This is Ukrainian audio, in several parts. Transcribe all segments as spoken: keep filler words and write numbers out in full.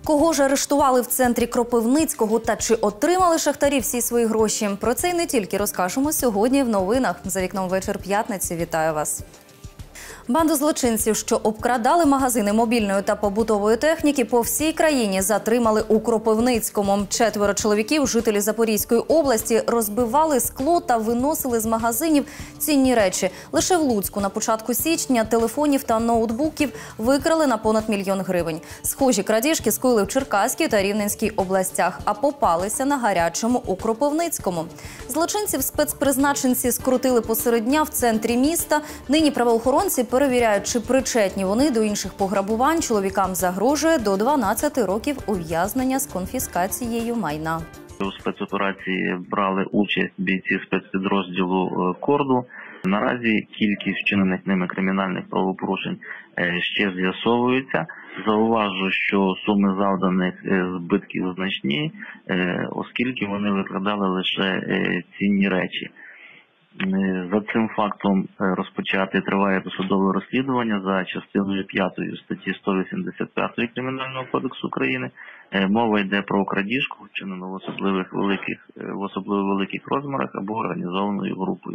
Кого ж арештували в центрі Кропивницького та чи отримали шахтарі всі свої гроші? Про це й не тільки розкажемо сьогодні в новинах. За вікном вечір п'ятниці. Вітаю вас. Банду злочинців, що обкрадали магазини мобільної та побутової техніки по всій країні, затримали у Кропивницькому. Четверо чоловіків, жителі Запорізької області, розбивали скло та виносили з магазинів цінні речі. Лише в Луцьку на початку січня телефонів та ноутбуків викрали на понад мільйон гривень. Схожі крадіжки скоїли в Черкаській та Рівненській областях, а попалися на гарячому у Кропивницькому. Злочинців спецпризначенці скрутили посеред дня в центрі міста. Нині правоохоронці перевіряють, чи причетні вони до інших пограбувань. Чоловікам загрожує до дванадцяти років ув'язнення з конфіскацією майна. У спецоперації брали участь бійці спецпідрозділу «Корду». Наразі кількість вчинених ними кримінальних правопорушень ще з'ясовується. Зауважу, що суми завданих збитків значні, оскільки вони викрадали лише цінні речі. За цим фактом розпочати триває досудове розслідування за частиною п'ятою статті сто вісімдесят п'ять Кримінального кодексу України. Мова йде про крадіжку, вчинену в особливих великих, в особливо великих розмірах або організованою групою.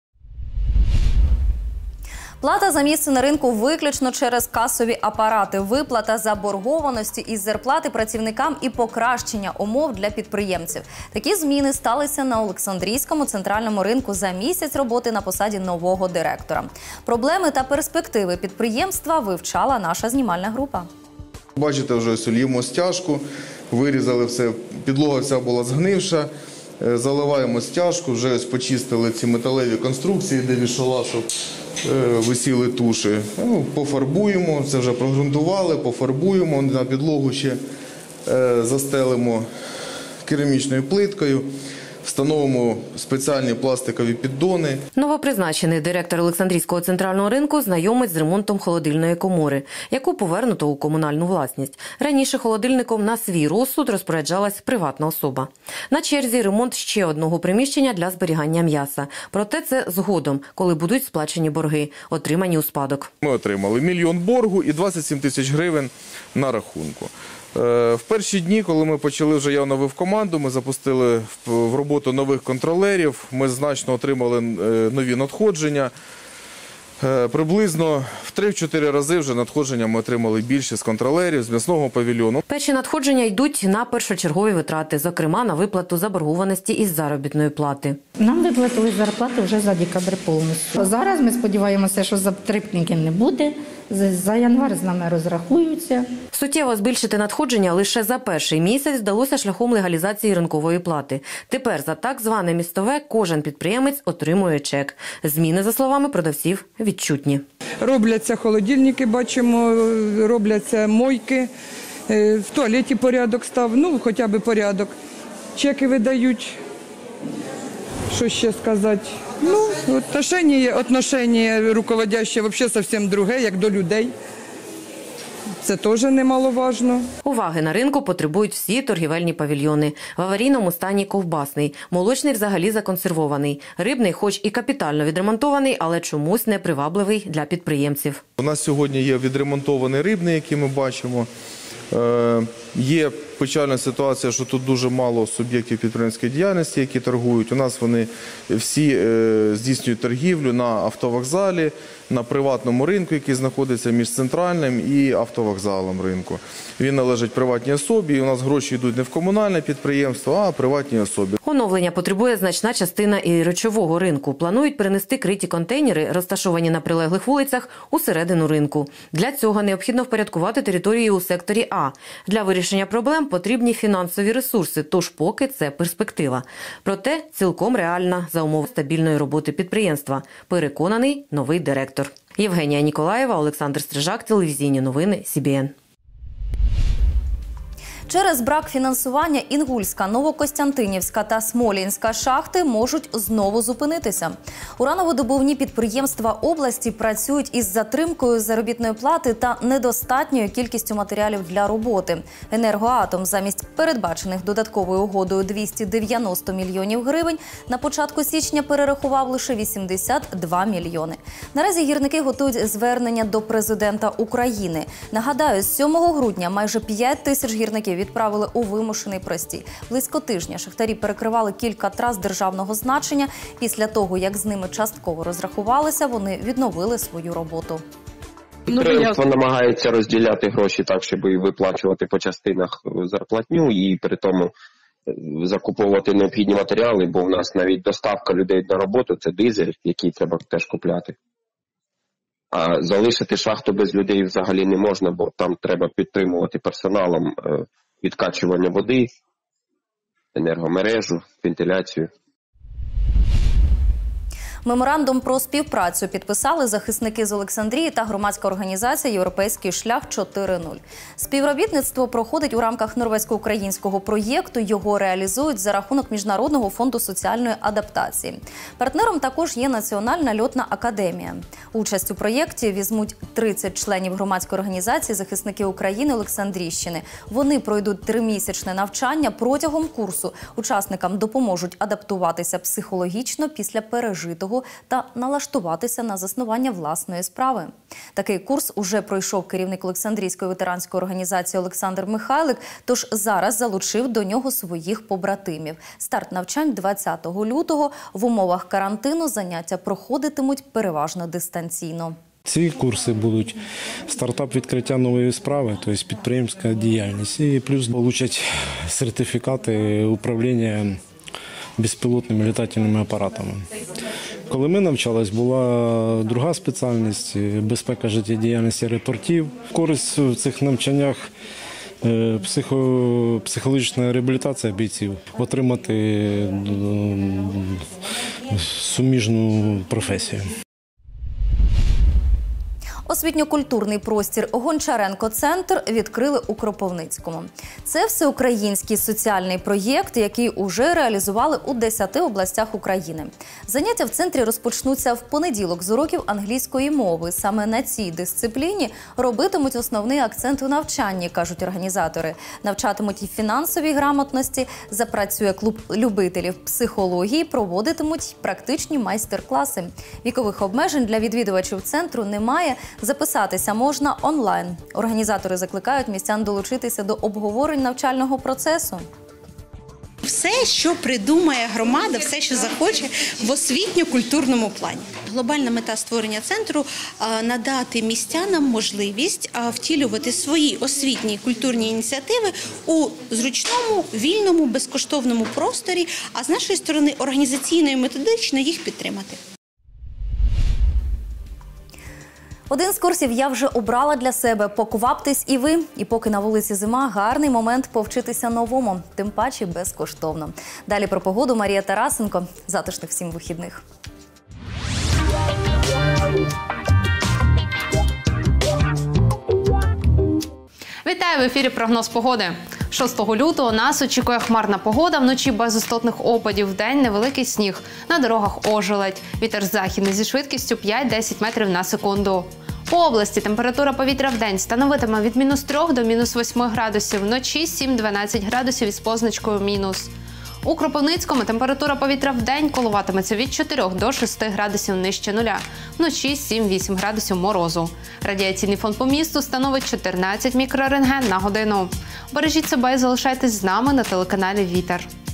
Плата за місце на ринку виключно через касові апарати, виплата заборгованості із зарплати працівникам і покращення умов для підприємців. Такі зміни сталися на Олександрійському центральному ринку за місяць роботи на посаді нового директора. Проблеми та перспективи підприємства вивчала наша знімальна група. Бачите, вже соліємо стяжку, вирізали все, підлога вся була згнивша. Заливаємо стяжку, вже ось почистили ці металеві конструкції, де вішала, щоб висіли туші. Ну, пофарбуємо, це вже прогрунтували, пофарбуємо, на підлогу ще застелимо керамічною плиткою. Встановимо спеціальні пластикові піддони. Новопризначений директор Олександрійського центрального ринку знайомить з ремонтом холодильної комори, яку повернуто у комунальну власність. Раніше холодильником на свій розсуд розпоряджалась приватна особа. На черзі ремонт ще одного приміщення для зберігання м'яса. Проте це згодом, коли будуть сплачені борги, отримані у спадок. Ми отримали мільйон боргу і двадцять сім тисяч гривень на рахунку. В перші дні, коли ми почали вже я оновив команду, ми запустили в роботу нових контролерів, ми значно отримали нові надходження. Приблизно в три-чотири рази вже надходження ми отримали більше з контролерів, з м'ясного павільйону. Перші надходження йдуть на першочергові витрати, зокрема на виплату заборгованості із заробітної плати. Нам виплатили зарплату вже за декабрь повністю. Зараз ми сподіваємося, що затримників не буде. За январ з нами розрахуються. Суттєво збільшити надходження лише за перший місяць вдалося шляхом легалізації ринкової плати. Тепер за так зване містове кожен підприємець отримує чек. Зміни, за словами продавців, відчутні. Робляться холодильники, бачимо, робляться мойки, в туалеті порядок став, ну хоча б порядок. Чеки видають, що ще сказати. Ну, отношення, отношення руководяще взагалі зовсім друге, як до людей. Це теж немаловажно. Уваги на ринку потребують всі торгівельні павільйони. В аварійному стані ковбасний, молочний взагалі законсервований, рибний хоч і капітально відремонтований, але чомусь непривабливий для підприємців. У нас сьогодні є відремонтований рибний, який ми бачимо. Е, є печальна ситуація, що тут дуже мало суб'єктів підприємницької діяльності, які торгують. У нас вони всі е, здійснюють торгівлю на автовокзалі, на приватному ринку, який знаходиться між центральним і автовокзалом ринку. Він належить приватній особі, і у нас гроші йдуть не в комунальне підприємство, а приватній особі. Оновлення потребує значна частина і речового ринку. Планують перенести криті контейнери, розташовані на прилеглих вулицях, у середину ринку. Для цього необхідно впорядкувати територію у секторі А. Для вирішення проблем потрібні фінансові ресурси, тож поки це перспектива. Проте цілком реальна за умов стабільної роботи підприємства, переконаний новий директор. Євгенія Ніколаєва, Олександр Стрижак, телевізійні новини Сі Бі Ен. Через брак фінансування Інгульська, Новокостянтинівська та Смолінська шахти можуть знову зупинитися. Урановидобувні підприємства області працюють із затримкою заробітної плати та недостатньою кількістю матеріалів для роботи. «Енергоатом» замість передбачених додатковою угодою двісті дев'яносто мільйонів гривень на початку січня перерахував лише вісімдесят два мільйони. Наразі гірники готують звернення до президента України. Нагадаю, з сьомого грудня майже п'ять тисяч гірників відправили у вимушений простій. Близько тижня шахтарі перекривали кілька трас державного значення. Після того, як з ними частково розрахувалися, вони відновили свою роботу. Підприємство намагається розділяти гроші так, щоб і виплачувати по частинах зарплатню і при тому закуповувати необхідні матеріали, бо в нас навіть доставка людей на роботу – це дизель, який треба теж купляти. А залишити шахту без людей взагалі не можна, бо там треба підтримувати персоналом відкачування води, енергомережу, вентиляцію. Меморандум про співпрацю підписали захисники з Олександрії та громадська організація «Європейський шлях чотири нуль». Співробітництво проходить у рамках норвезько-українського проєкту. Його реалізують за рахунок Міжнародного фонду соціальної адаптації. Партнером також є Національна льотна академія. Участь у проєкті візьмуть тридцять членів громадської організації «Захисники України Олександрійщини». Вони пройдуть тримісячне навчання. Протягом курсу учасникам допоможуть адаптуватися психологічно після пережитого та налаштуватися на заснування власної справи. Такий курс уже пройшов керівник Олександрійської ветеранської організації Олександр Михайлик, тож зараз залучив до нього своїх побратимів. Старт навчань двадцятого лютого. В умовах карантину заняття проходитимуть переважно дистанційно. Ці курси будуть стартап відкриття нової справи, тобто підприємська діяльність. І плюс получать сертифікати управління безпілотними літательними апаратами. Коли ми навчались, була друга спеціальність – безпека життєдіяльності аеропортів. Користь в цих навчаннях – психо, психологічна реабілітація бійців, отримати суміжну професію. Освітньо-культурний простір «Гончаренко-центр» відкрили у Кропивницькому. Це всеукраїнський соціальний проєкт, який уже реалізували у десяти областях України. Заняття в центрі розпочнуться в понеділок з уроків англійської мови. Саме на цій дисципліні робитимуть основний акцент у навчанні, кажуть організатори. Навчатимуть і фінансовій грамотності, запрацює клуб любителів психології, проводитимуть практичні майстер-класи. Вікових обмежень для відвідувачів центру немає. Записатися можна онлайн. Організатори закликають містян долучитися до обговорень навчального процесу. Все, що придумає громада, все, що захоче в освітньо-культурному плані. Глобальна мета створення центру – надати містянам можливість втілювати свої освітні і культурні ініціативи у зручному, вільному, безкоштовному просторі, а з нашої сторони організаційно і методично їх підтримати. Один з курсів я вже обрала для себе. Покваптесь і ви. І поки на вулиці зима, гарний момент повчитися новому. Тим паче безкоштовно. Далі про погоду Марія Тарасенко. Затишних всім вихідних. Вітаю, в ефірі прогноз погоди. шостого лютого нас очікує хмарна погода, вночі без істотних опадів, вдень невеликий сніг. На дорогах ожеледь. Вітер західний зі швидкістю п'ять-десять метрів на секунду. По області температура повітря вдень становитиме від мінус трьох до мінус восьми градусів, вночі сім-дванадцять градусів із позначкою мінус. У Кропивницькому температура повітря вдень коливатиметься від чотирьох до шести градусів нижче нуля, вночі сім-вісім градусів морозу. Радіаційний фон по місту становить чотирнадцять мікрорентген на годину. Бережіть себе і залишайтесь з нами на телеканалі «Вітер».